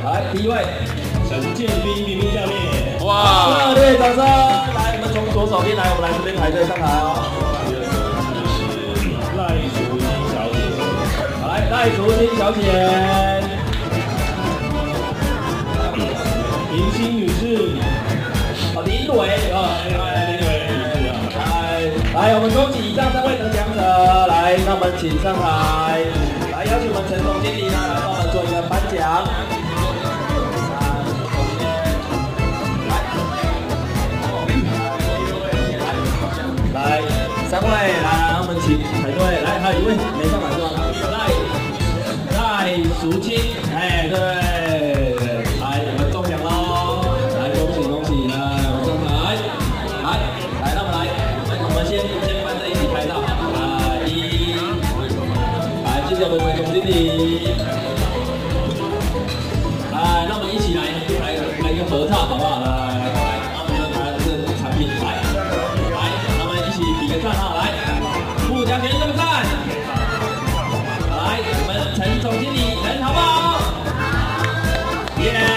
来，第一位，陈建斌明明教练。 哇！ 热烈掌声！来，我们从左手边来，我们来这边排队上台哦。赖淑欣小姐，来，赖淑欣小姐。林欣女士，林伟林伟女士来，我们恭喜以上3位得奖者，来，那我们请上台，来邀请我们陈总经理呢来帮我们做一个颁奖。来，3位，来，我们请排队，来，还有一位没上来是吧？赖淑清，哎，对。来，我们中奖喽！来，恭喜！来，我们上台，来，那我们来，我们先搬在一起拍照。来，谢谢我们总经理。来，那我们一起来一个合照，好不好？来，那我们就拿这产品来，那我们一起比个赞哈！来，互相给一个赞。来，我们陈总经理人好不好？耶！